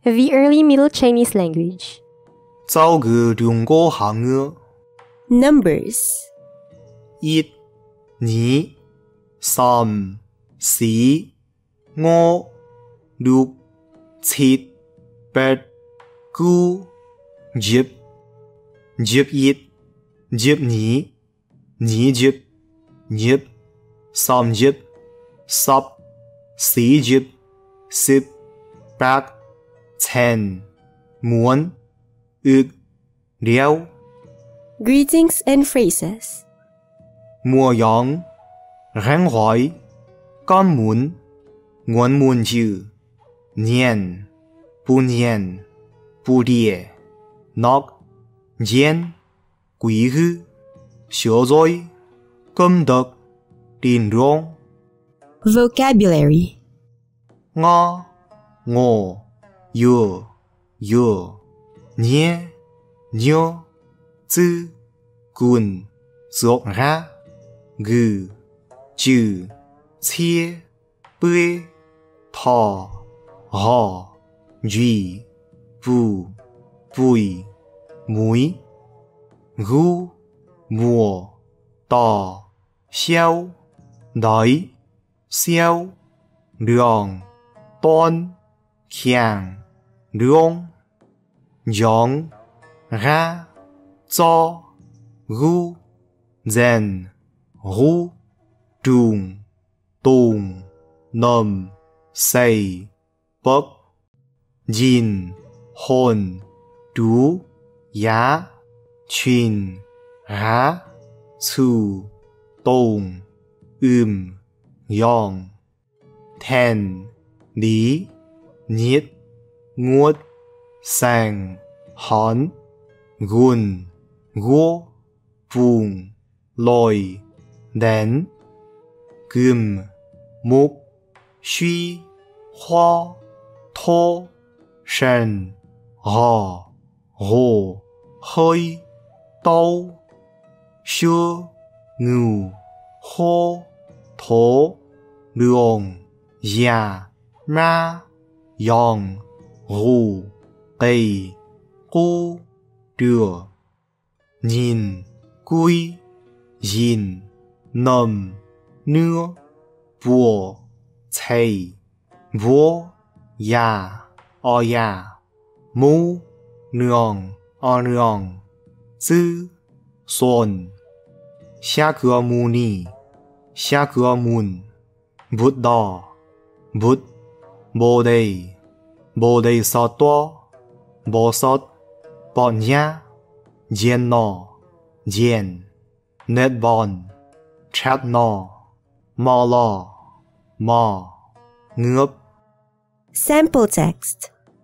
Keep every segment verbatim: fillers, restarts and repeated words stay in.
The early Middle Chinese language. Zhao ge Trung Quốc hàng ngữ. Numbers. Một, nhị, tam,สี่, ngũ, lục,七,八, cửu, thập, thập một, thập nhị, nhị thập, thập, tam thập, thập,สี่thập, mười,八, ten, muôn, ức, liao. Greetings and phrases. Mùa yang, rèn hoài, cảm muốn, nguồn muốn chữ, niên, bu niên, bu địa, nóc, diên, quý hư, sửa rồi, công đức, tin rong. Vocabulary. Nga, ngô, yö, yö, nhé, nhớ, chữ, kun, dọc ra, gừ, chữ, chia, bê, thọ, họ, duy, bù, bùi, mũi, gu, mùa, tỏ, xiao, đói, xiao, lượng, tôn, khiang, lượng, giống, ra, cho, gu, dền, gu, trùng, tùng, nầm, xây, bốc, dìn, hồn, trú, giá, chuyên, rá, chù, tùng, ưm, yong, thèn, lý, nhiệt, nguột, sang, hón, gun, gô, vùng, lòi, đến, gươm, mục, suy, hoa, thô, sân, gò, hồ, hơi, tâu, xưa, ngưu, hô, thố, lượng, già, ma, yong, gù, cây, cu, đưa, nhìn, quy, dìn, nầm, nưa, bùa, thầy, vô, ya, o ya, mu, nương, o nương, tư, xuân, Shakyamuni, Shakyamun, Buddha, Bụt, Bodhi, Bodhisattva, Bosat, Banya, Diên Nò, Diên, Nết Bon, Chát Nò, Ma Lo, Ma, Ngớp. Sample text.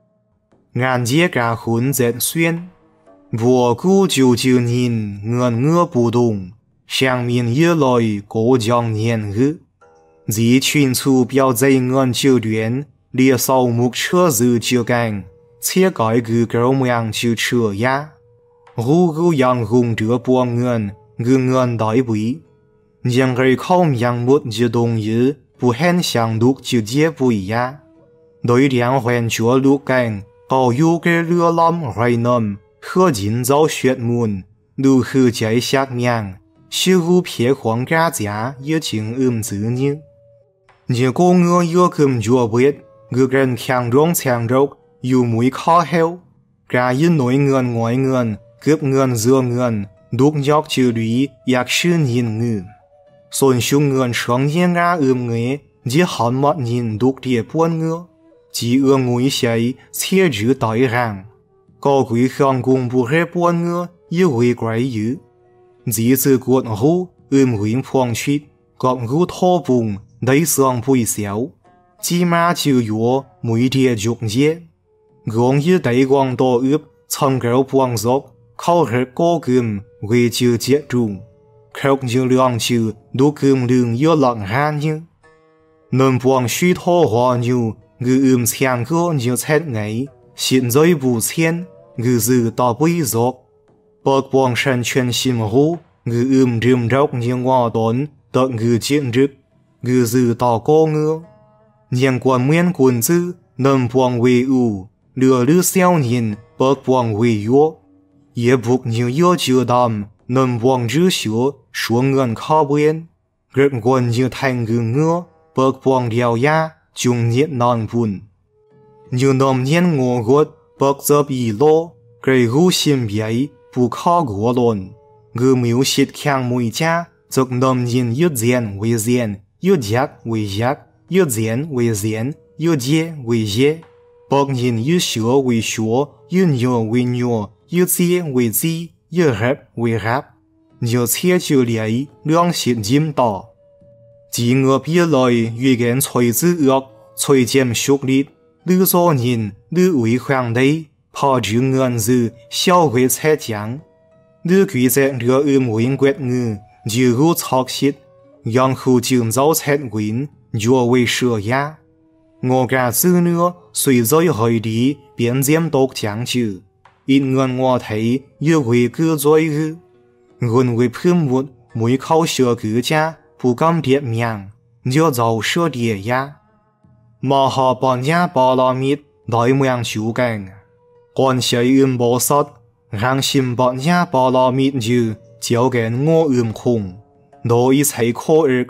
Ngàn dĩa cả khốn dệt xuyên, vua cú chiều chiều nhìn ngân ngơ bù đùng, sang miền yê lòi cố giang niên ngữ. Dĩ chuyên chu biểu dây ngân chiều tuyến, lìa sau mục chơ dư chiều canh, chia cõi gư gấu mèng chiều chừa ya. Gu gu yang hùng đứa buông ngân, ngư ngân đói bụi. Nhưng gây không yang mút dư đồng yứ, bù hèn sang đúc chiều dĩa bụi ya. Đối liang huyền chúa lúc canh, Gao yu ge lừa lam rai nam, he jin zao xuet mun, lu he jai xiak miang, xi gu pie huang ga jia ye jing um zi ni. Nye go nge ye kum jua wet, ge gen kiang rong chang rok, yu mui ka heo. Ga yin noi ngen ngoi ngen, gep ngen zhe ngen, duk nhok chi lui yak shi nin nge. Son xiong ngen sheng yin ga um nge, ji han mat nin duk die buan nge. Chỉ ưa ngồi xài, chia chữ đại ràng. Có quý khang cùng bù rê buôn ngơ, yêu quý quái dữ. Chỉ dự cuộn hú, ưm huynh phong chít, gọt hú thô bùng, đầy song bùi xéo. Chỉ mà chữ yếu, mùi địa dục dễ. Gong yêu đầy quang đô ướp, chăng gạo buông dọc, khao rệt cô gươm, quê chữ dễ trùng. Khóc như lượng chữ, đu gươm lương yêu lặng hàn như. Nên buông suy thô hòa như, ngư ưm chàng gỗ nhiều chết ngày, xin dối bù thiên, ngư dư tỏ bùi dọc. Bọc buông sân chuyên xìm hú, ngư ưm rìm rốc nhiều ngõ đốn, tận ngư chiến rực, ngư dư tỏ cô ngư. Nhưng quan nguyên quân dư, nâng buông quê ưu, lừa lư xeo nhìn bậc buông quỳ yếu, ye bục nhiều yếu chưa đam nằm buông rư xúa xuống ngân khó bên, gợt quần như thành gừng ngứa bậc buông đèo ya chung nhiệt non bùn, như nằm nhiên ngô gốt bậc dập ý lô, cây gu xiêm biấy bù khó gỗ lồn, ngư miếu xịt khang mùi cha, dọc nằm nhiên yếu diện với diện, yếu giác với giác, yếu diện với diện, yếu dễ với dễ. Bậc nhìn yếu xúa với xúa, yếu nhô với nhô, yếu dễ với dễ, yếu rap với rap. Nhiều chế chữ lý, lượng xịt dìm tỏ. Chỉ ngợp yếu lời, yếu ghen chơi dư ước, chơi chém xúc lít, lưu dô nhìn, lưu uy khoang đầy, phá chữ ngân dư, xiao huế chế chẳng. Lưu quý dạy rửa ưm huynh quét ngư, dư hữu chọc xịt, yang khu chừng giáo chế huynh, dùa với sửa ya. Ngô gà dư nữa, suy dối hơi đi, biến diêm tốc chẳng chữ. Ít ngân ngô thấy, yếu huế cư dối hư. Ngôn huế phim một, mũi khâu sửa cử cha, bù cam điệp miang, dùa giáo sửa địa ya. Mà họ bọn ya bà la mít, đại miang chú cảnh. Còn xài ưm bó sát, ràng xìm bọn ya bà la mít dư, giáo ghen ngô ưm khung. Đó ý thấy khô ức.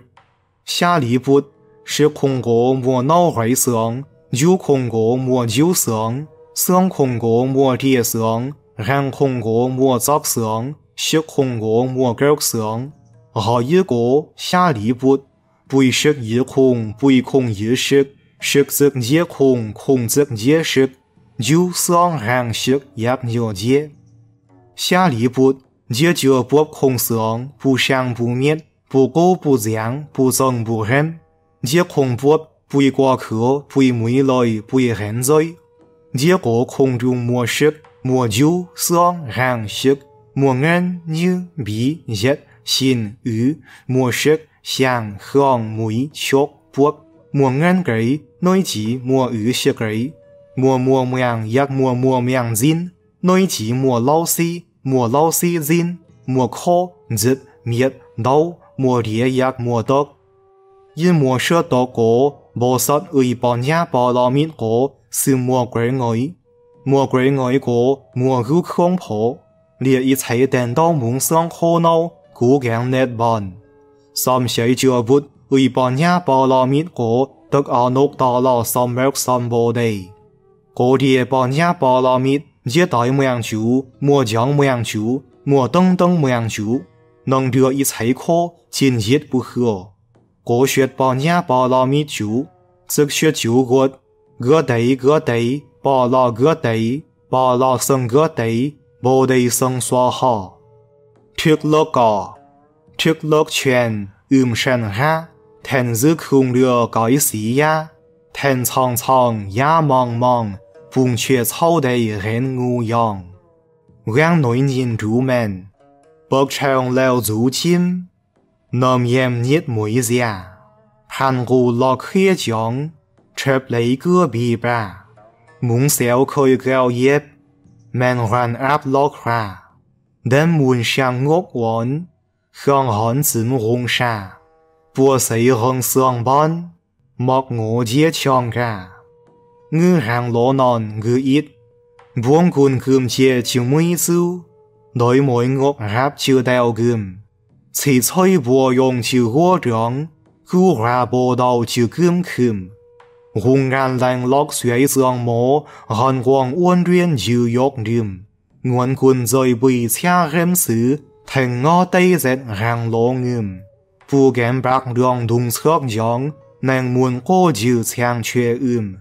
Xa lý bút,是空国莫脑怀生，有空国莫酒生，生空国莫跌生，然空国莫杂生，食空国莫狗生。下一个下里不，不食一空，不空一食，食则皆空，空则皆食，酒生然食也了解。下里不，皆就不空生，不生不灭，不垢不脏，不增不染。皆空波不以过客，不以美来，不以人在。皆个空中莫食，莫酒，生然食，莫眼耳鼻舌心语，莫食香香美触波，莫眼给内指莫语食给，莫莫명亦莫莫명진，內指莫老師莫老師진，莫可直滅刀莫烈亦莫得。因莫說到過，無實為幫也巴拉密過，是莫鬼愛，莫鬼愛過，莫如恐破，列一切等到夢想可惱，故強熱辦。三世著不為幫也巴拉密過，得阿諾達拉三百三寶地。嗰啲幫也巴拉密，一大명主，莫將명主，莫等等명主，能得一切可，今日不合。過雪幫也巴拉密主，則雪九個，個地個地，巴拉個地，巴拉生個地，寶地生刷下。thức lơ cả, thức lơ chuyện, ưm sân ha, thành dư khung lừa cái xí ya, thành chang chang, ya mang mang, bùng chuyện chao đầy rèn ngu yang. Giang nói nhìn rú men, bậc trèo leo rú chim, nằm yếm nhiệt mũi già, hàn gù lọc khía chóng, chếp lấy cửa bì bà, muốn xéo khơi gạo yếp, men hoàn áp lọc ra, đem muốn sang ngốc quán, khang hòn dìm rung xa, bùa xây hông sương bán, mọc ngô dễ chong ra. Ngư hàng lỗ non ngư ít, buông cùn cùm chê chịu mũi dư, đôi mối ngốc ráp chịu đeo gùm. Chỉ chơi bùa dùng chịu hô trống, cú ra bồ đào chịu cùm cùm. Hùng ngàn lành lọc xuế dương mô, hàn quang uốn riêng chịu yốc rìm. Nguồn cùn dời bùi cha rem sư, thành ngó tây dệt ràng lỗ ngùm. Bù kém bạc đường đúng sớp giống, nàng muốn cô chịu chàng chê ưm.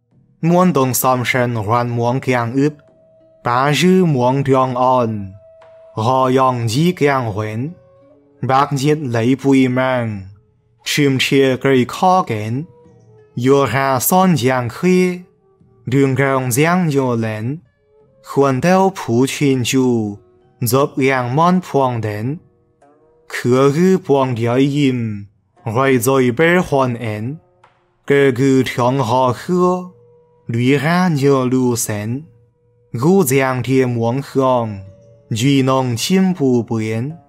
Muốn đồng xăm sân hoàn muốn kàng ướp, bà dư muốn đường ơn, họ dòng dĩ kàng huyến, bác nhiệt lấy bùi mang, chìm chê cây khó kén, dô ra son giang khế, đường gàng giang dô lên, khuôn đeo phú chuyên chú, dọc giang môn phong đến, khứa gư phong địa im, rồi rồi bê hoàn én, kê gư thiong họ khứa, lũy ra nhờ lưu sen, gu giang thiê muông khong, duy nông chim bù biển.